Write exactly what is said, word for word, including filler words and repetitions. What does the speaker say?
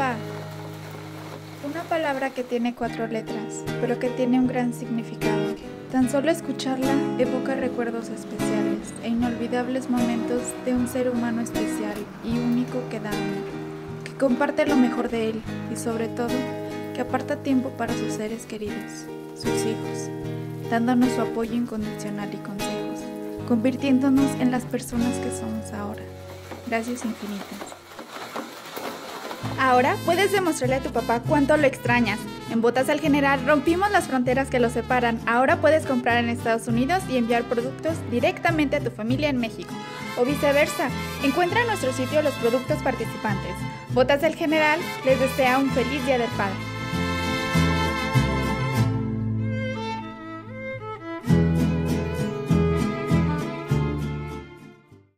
Papá. Una palabra que tiene cuatro letras, pero que tiene un gran significado. Tan solo escucharla evoca recuerdos especiales e inolvidables momentos de un ser humano especial y único que da amor, que comparte lo mejor de él y sobre todo, que aparta tiempo para sus seres queridos, sus hijos, dándonos su apoyo incondicional y consejos, convirtiéndonos en las personas que somos ahora. Gracias infinitas. Ahora puedes demostrarle a tu papá cuánto lo extrañas. En Botas al General rompimos las fronteras que los separan. Ahora puedes comprar en Estados Unidos y enviar productos directamente a tu familia en México. O viceversa, encuentra en nuestro sitio los productos participantes. Botas del General les desea un feliz Día del Padre.